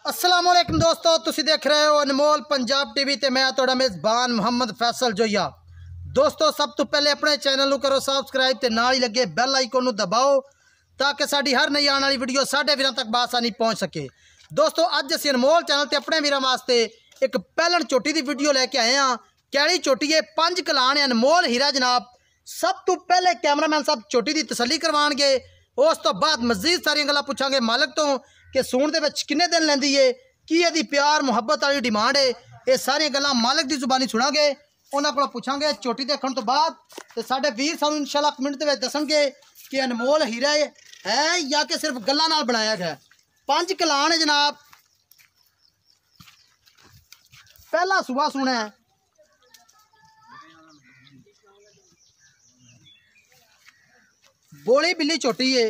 अस्सलाम वालेकुम दोस्तों, तुसी देख रहे हो अनमोल पंजाब टीवी ते मैं तुहाडा मेज़बान मोहम्मद फैसल जोया। दोस्तों सब तो पहले अपने चैनल नूं करो सब्सक्राइब ते नाल ही लगे बैल आइकन नूं दबाओ ताकि साडी हर नई आने वाली वीडियो साडे वीरां तक बासानी पहुँच सके। दोस्तों अज असीं अनमोल चैनल ते अपने वीरां वास्ते एक पैलन चोटी की वीडियो लैके आए हैं। कैली चोटी है, 5 कलान अनमोल हीरा जनाब। सब तो पहले कैमरामैन साहब चोटी की तसल्ली करवाएंगे, उस तो बाद मजीद सारियां गल्लां पुछांगे मालक तो कि सूण दे विच किन्ने दिन लैंदी है, की इहदी प्यार मुहब्बत वाली डिमांड है। ये सारियां गल्लां मालक की जुबानी सुनांगे, उन्हां कोलों पुछांगे। चोटी देखण तो बाद ते साडे वीर सानूं इंशाअल्लाह कमेंट दे विच दसणगे कि अनमोल हीरा है या कि सिर्फ गल्लां नाल बनाया गया। 5 कलान है जनाब। पहला सुबह सुना है, बोली बिल्ली चोटी है।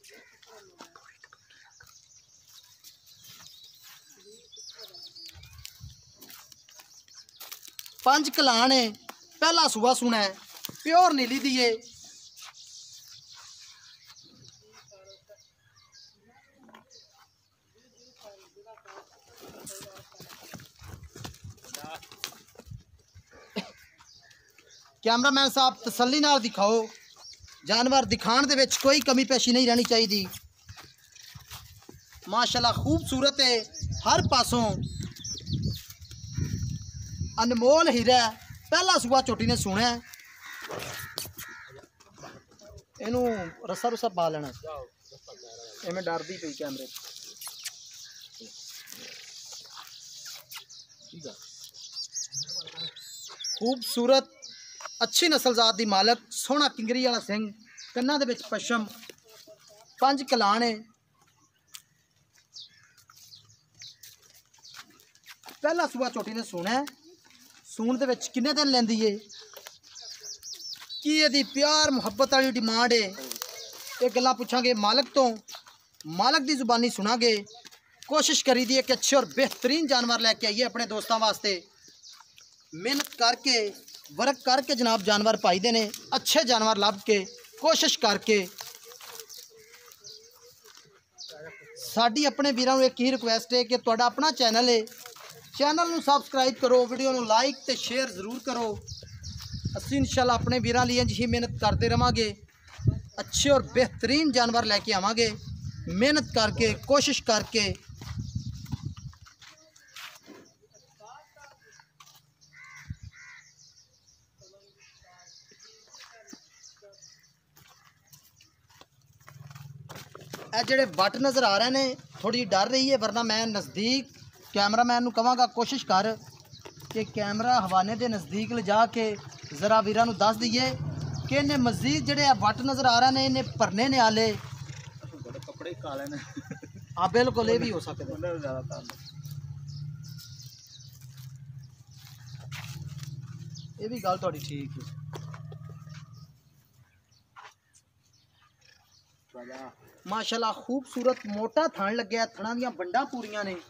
पांच कलान है, पहला सुबह सुना है, प्योर नीली दी है। कैमरामैन साहब तसल्ली नाल दिखाओ, जानवर दिखाने दे विच कोई कमी पेशी नहीं रहनी चाहिए। माशाल्लाह खूबसूरत है, हर पासों अनमोल हीरा। पहला सुबह चोटी ने सुना है, इनू रस्सा रुस्सा पा लेना। इवें डरदी पई कैमरे। खूबसूरत अच्छी नस्लजात दी मालक, सोहना किंगरी वाला सिंह, कन्ना दे विच पशम। 5 कलान है। पहला सुबह चोटी ने सुना है, सूण दे विच किन्ने दिन लैंदी है, की इहदी प्यार मुहब्बत वाली डिमांड है। ये गल्लां पुछांगे मालक तो, मालक दी जुबानी सुनांगे। कोशिश करी दी है कि अच्छे और बेहतरीन जानवर लैके आइए अपने दोस्तों वास्ते। मेहनत करके वर्क करके जनाब जानवर पाई दे ने, अच्छे जानवर लभ के कोशिश करके। साडी अपने वीरां नूं एक ही रिक्वेस्ट है कि तुहाडा अपना चैनल है, चैनल नूं सब्सक्राइब करो, वीडियो नूं लाइक ते शेयर जरूर करो। असीं इंशाअल्लाह अपने वीरां लिए जी मेहनत करते रहांगे, अच्छे और बेहतरीन जानवर लैके आवांगे, मेहनत करके कोशिश करके। ਇਹ ਜਿਹੜੇ ਵੱਟ नज़र आ रहे हैं थोड़ी डर रही है, वरना मैं नज़दीक कैमरामैन ਨੂੰ ਕਹਾਂਗਾ कोशिश कर कि कैमरा हवाने के नज़दीक ले जाके ज़रा वीरां ਨੂੰ दस दईए कि इन्हें मजीद ਜਿਹੜੇ ਵੱਟ नज़र आ रहे हैं इन्हें भरने ने आले कपड़े काले ने। हाँ बिल्कुल, ये भी हो सकता। ये भी गल थोड़ी ठीक है। माशाल्लाह खूबसूरत मोटा थण लग्या, थणा दियां बंडां पूरियां ने।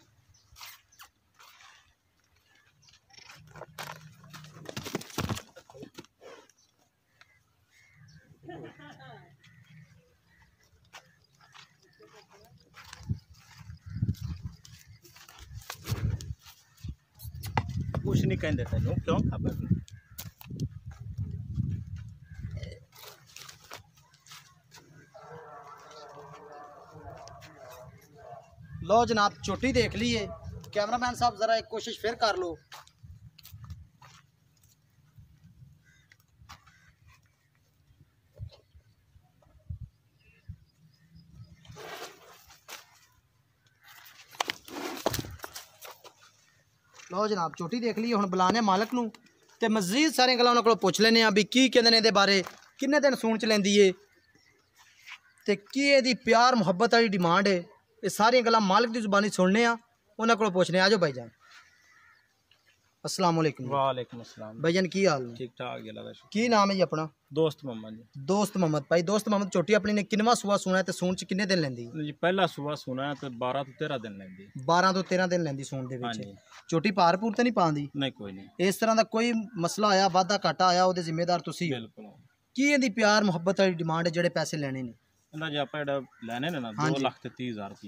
कुछ नहीं कहते तेनों, क्यों खबर नहीं। लो जनाब चोटी देख ली है। कैमरामैन साहब ज़रा एक कोशिश फिर कर लो। लो जनाब चोटी देख ली। हुण बुलाने मालक नूं ते मजीद सारियां गल्लां उन्हां कोलों पुछ लैने आ भी की कहंदे ने इहदे बारे, किन्ने दिन सूण च लैंदी है ते की इहदी प्यार मुहब्बत वाली डिमांड है। ये सारियां गल्लां मालक की जुबानी सुनने आ, उन्हां कोलों पुछने। आ जाओ भाईजान। अस्सलाम वालेकुम। वालेकुम अस्सलाम। भाईजान की हाल ने? ठीक ठाक जी, लगा की नाम है जी अपना? दोस्त मोहम्मद जी। दोस्त मोहम्मद। भाई दोस्त मोहम्मद चोटी अपनी ने किनवा सुबह सुना है ते सूण च किन्ने दिन लैंदी? जी पहला सुबह सुना है तो 12 तो 13 दिन लेंदी। 12 तो 13 दिन लैंदी सूण दे विच। चोटी पार पूर तो नहीं पांदी? नहीं, कोई नहीं। इस तरह का कोई मसला आया, वाधा घाटा आया, ਉਹਦੇ ਜ਼ਿੰਮੇਦਾਰ ਤੁਸੀਂ? बिल्कुल। की ਇਹਦੀ प्यार मुहब्बत वाली डिमांड है, ਜਿਹੜੇ पैसे लेने ने? ਇਹਨਾਂ ਜੇ ਆਪਾਂ ਜਿਹੜਾ ਲੈਣੇ ਨੇ ਨਾ 2,30,000 ਰੁਪਇਆ ਲੈਣਾ।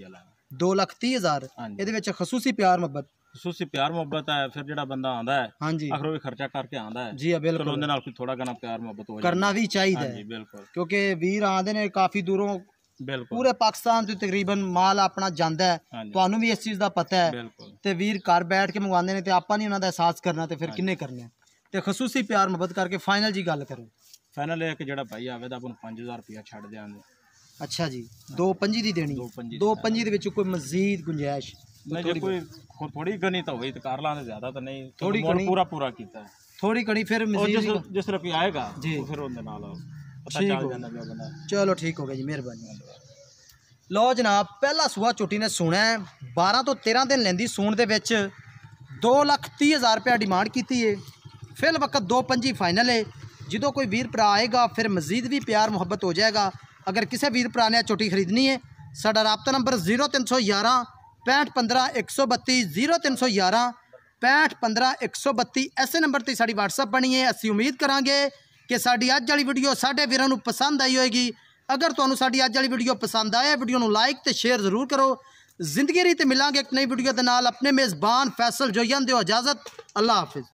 2,30,000 ਹਾਂਜੀ। ਇਹਦੇ ਵਿੱਚ ਖਸੂਸੀ ਪਿਆਰ ਮੁਹੱਬਤ ਖਸੂਸੀ ਪਿਆਰ ਮੁਹੱਬਤ ਹੈ। ਫਿਰ ਜਿਹੜਾ ਬੰਦਾ ਆਂਦਾ ਹੈ ਹਾਂਜੀ ਆਖਰ ਉਹ ਖਰਚਾ ਕਰਕੇ ਆਂਦਾ ਹੈ ਜੀ ਚਲੋ ਬਿਲਕੁਲ ਉਹਦੇ ਨਾਲ ਕੋਈ ਥੋੜਾ ਘਣਾ ਪਿਆਰ ਮੁਹੱਬਤ ਹੋ ਕਰਨਾ ਵੀ ਚਾਹੀਦਾ ਹਾਂਜੀ ਹੈ ਬਿਲਕੁਲ ਕਿਉਂਕਿ ਵੀਰ ਆਉਂਦੇ ਨੇ ਕਾਫੀ ਦੂਰੋਂ ਬਿਲਕੁਲ ਪੂਰੇ ਪਾਕਿਸਤਾਨ ਤੋਂ ਤਕਰੀਬਨ ਮਾਲ ਆਪਣਾ ਜਾਂਦਾ ਹੈ ਹਾਂਜੀ ਤੁਹਾਨੂੰ ਵੀ ਇਸ ਚੀਜ਼ ਦਾ ਪਤਾ ਹੈ ਬਿਲਕੁਲ ਤੇ ਵੀਰ ਘਰ ਬੈਠ ਕੇ ਮੰਗਵਾਉਂਦੇ ਨੇ ਤੇ ਆਪਾਂ ਨਹੀਂ ਉਹਨਾਂ ਦਾ ਅਹਿਸਾਸ ਕਰਨਾ ਤੇ ਫਿਰ ਕਿੰਨੇ ਕਰਨਾ ਤੇ ਖਸੂਸੀ ਪਿਆਰ ਮੁਹੱਬਤ ਕਰਕੇ ਫਾਈਨਲ ਜੀ ਗੱਲ ਕਰੋ ਫਾਈਨਲ ਇਹ ਕਿ ਜਿਹੜਾ ਭਾਈ ਆਵੇ ਤਾਂ ਆਪਾਂ ਨੂੰ 5,000 ਰੁਪਇਆ ਛੱਡ ਦਿਆਂਗੇ ਅੱਛਾ ਜੀ 2,25 ਦੀ ਦੇਣੀ 2,25 2,25 ਦੇ ਵਿੱਚ ਕੋਈ ਮਜ਼ੀਦ ਗੁੰਜਾਇਸ਼ ਨਹੀਂ ਜੇ ਕੋਈ ਥੋੜੀ ਗਣੀ ਤਾਂ ਹੋਈ ਤਾਂ ਕਰ ਲਾਂਗੇ ਜ਼ਿਆਦਾ ਤਾਂ ਨਹੀਂ ਥੋੜ੍ਹੀ ਮੁੱਲ ਘਣੀ। ਪੂਰਾ ਕੀਤਾ ਹੈ ਥੋੜੀ ਘਣੀ ਫਿਰ ਉਹ ਮਜ਼ੀਦ ਜਿਸ ਰੁਪਏ ਆਏਗਾ ਜੀ। ਉਹ ਫਿਰ ਉਹਦੇ ਨਾਲ ਪਤਾ ਠੀਕ ਚੱਲ ਹੋ ਜਾਂਦਾ ਵੀ ਉਹ ਬੰਦਾ ਚਲੋ ਠੀਕ ਹੋ ਗਿਆ ਜੀ ਮਿਹਰਬਾਨੀ ਲਓ ਜਨਾਬ ਪਹਿਲਾ ਸੂਆ ਝੋਟੀ ਨੇ ਸੂਣਾ ਹੈ 12 ਤੋਂ 13 ਦਿਨ ਲੈਂਦੀ ਸੂਣ ਦੇ ਵਿੱਚ 2,30,000 ਰੁਪਇਆ ਡਿਮਾਂਡ ਕੀਤੀ ਹੈ ਫਿਲ ਵਕਤ 2,25 ਫਾਈਨਲ ਹੈ ਜਦੋਂ ਕੋਈ ਵੀਰ ਭਰਾ ਆਏਗਾ ਫਿਰ ਮਜ਼ੀਦ ਵੀ ਪਿਆਰ ਮੁਹੱਬਤ ਹੋ ਜਾਏਗਾ ਅਗਰ ਕਿਸੇ ਵੀਰ ਭਰਾ ਨੇ ਝੋਟੀ ਖਰੀਦਣੀ ਹੈ ਸਾਡਾ ਰਾਬਤਾ ਨੰਬਰ 0311 6515 132 0311 6515 132 ਐਸੇ ਨੰਬਰ ਤੇ ਸਾਡੀ WhatsApp ਬਣੀ ਹੈ ਅਸੀਂ ਉਮੀਦ ਕਰਾਂਗੇ ਕਿ ਸਾਡੀ ਅੱਜ ਵਾਲੀ ਵੀਡੀਓ ਸਾਡੇ ਵੀਰਾਂ ਨੂੰ ਪਸੰਦ ਆਈ ਹੋਏਗੀ ਅਗਰ ਤੁਹਾਨੂੰ ਸਾਡੀ ਅੱਜ ਵਾਲੀ ਵੀਡੀਓ ਪਸੰਦ ਆਏ ਵੀਡੀਓ ਨੂੰ ਲਾਈਕ ਤੇ ਸ਼ੇਅਰ ਜ਼ਰੂਰ ਕਰੋ ਜ਼ਿੰਦਗੀ ਰੀ ਤੇ ਮਿਲਾਂਗੇ ਇੱਕ ਨਈ ਵੀਡੀਓ ਦੇ ਨਾਲ ਆਪਣੇ ਮੇਜ਼ਬਾਨ ਫੈਸਲ ਜੋਈਆਂ ਦਿਓ ਇਜਾਜ਼ਤ ਅੱਲਾਹ ਹਾਫਿਜ਼